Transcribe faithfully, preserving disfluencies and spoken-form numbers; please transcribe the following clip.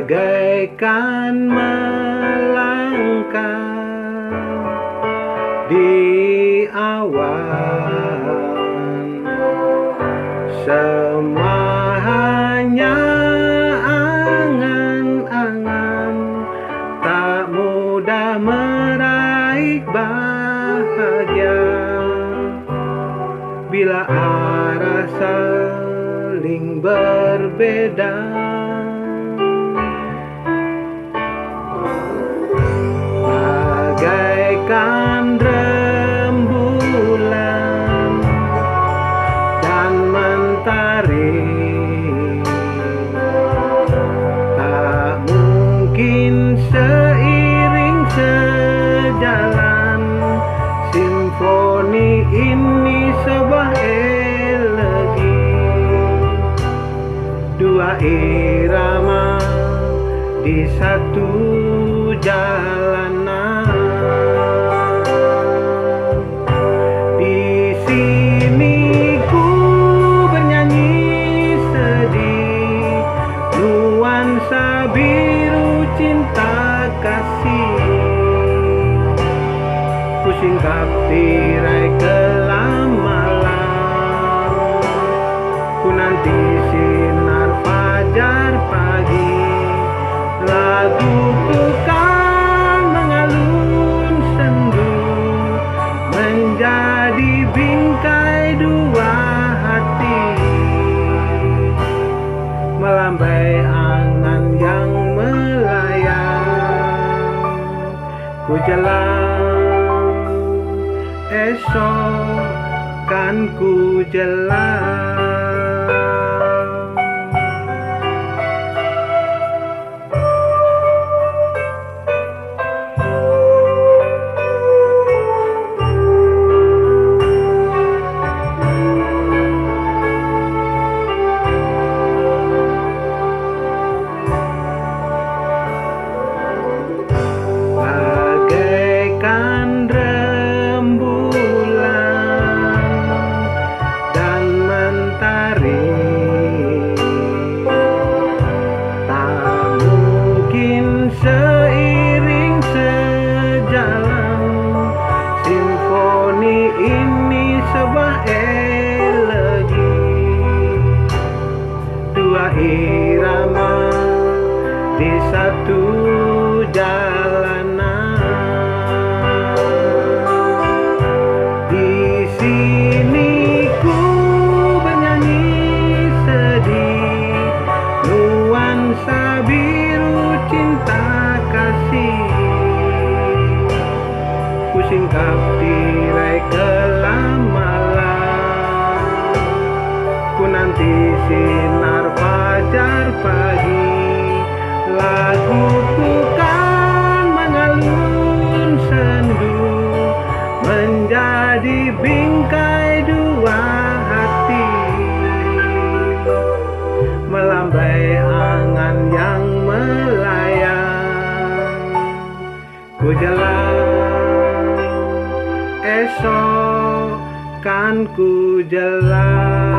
bagaikan melangkah di awan, semua hanya angan-angan, tak mudah meraih bahagia bila arah saling berbeda. Bagaikan rembulan dan mentari, tak mungkin seiring sejalan. Simfoni ini sebuah elegi, dua irama di satu jalanan. Di sini ku bernyanyi sedih, nuansa biru cinta kasih. Ku singkap tirai kelam malam, ku nanti sinar fajar pagi. Laguku kan mengalun sendu, menjadi bingkai dua hati, melambai angan yang melayang. Ku jalan, esok kan ku jalan. Bagaikan rembulan dan mentari, tak mungkin seiring sejalan. Simfoni ini sebuah elegi, dua irama di satu jalanan. Di sini ku bernyanyi sedih, nuansa biru cinta kasih. Ku singkap tirai kelam malam, ku nanti sinar fajar pagi. Laguku kan mengalun sendu, menjadi bingkai dua hati, melambai angan yang melayang. Ku jalan, esok kan ku jalan.